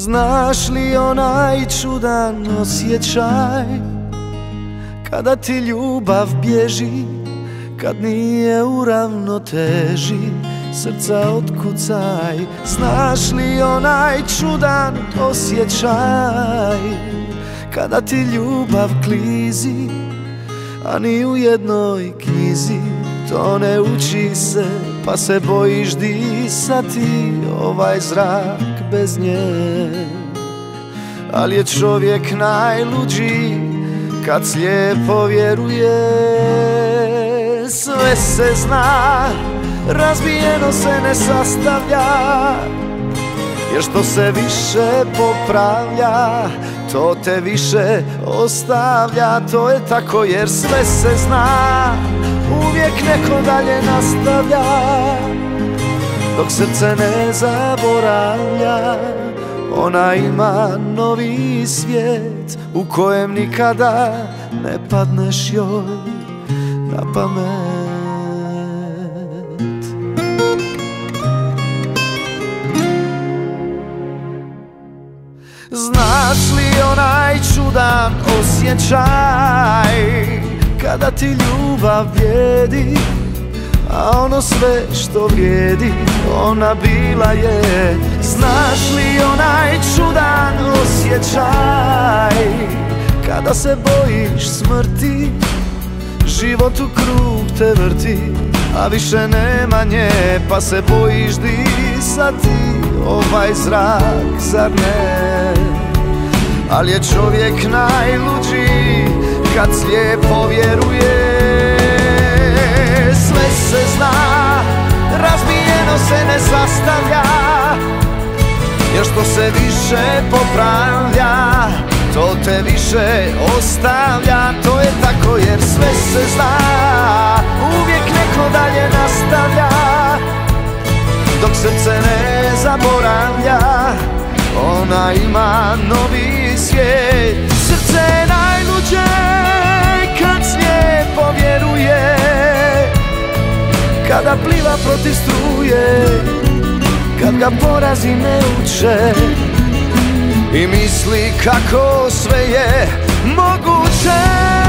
Znaš li onaj čudan osjećaj kada ti ljubav bježi, kad nije u ravnoteži srca otkucaj? Znaš li onaj čudan osjećaj kada ti ljubav klizi, a ni u jednoj knjizi to ne uči se, pa se bojiš disati ovaj zrak bez nje. Al je čovjek najluđi kad slijepo vjeruje. Sve se zna, razbijeno se ne sastavlja, jer što se više popravlja, to te više ostavlja. To je tako jer sve se zna, uvijek neko dalje nastavlja, dok srce ne zaboravlja. Ona ima novi svijet u kojem nikada ne padneš joj na pamet. Znaš li onaj čudan osjećaj kada ti ljubav vrijedi, a ono sve što vrijedi ona bila je. Znaš li onaj čudan osjećaj kada se bojiš smrti, život u krug te vrti, a više nema nje, pa se bojiš disati ovaj zrak, zar ne? Al je čovjek najluđi kad slijepo vjeruje. Sve se zna, razbijeno se ne sastavlja, jer što se više popravlja, to te više ostavlja. To je tako jer sve se zna, uvijek neko dalje nastavlja, dok srce ne zaboravlja. Ona ima novi svijet, srce je najluđe kad slijepo vjeruje, kada pliva protiv struje, kad ga porazi ne uče i misli kako sve je moguće.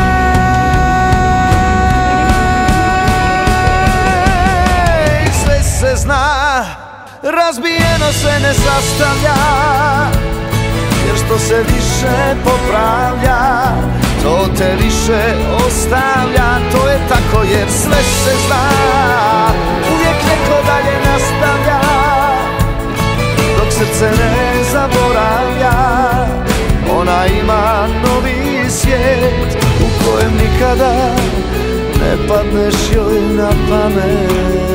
Sve se zna, razbijeno se ne sastavlja, jer što se više popravlja, to te više ostavlja. To je tako jer sve se zna, uvijek neko dalje nastavlja, dok srce ne zaboravlja. Ona ima novi svijet u kojem nikada ne padneš joj na pamet.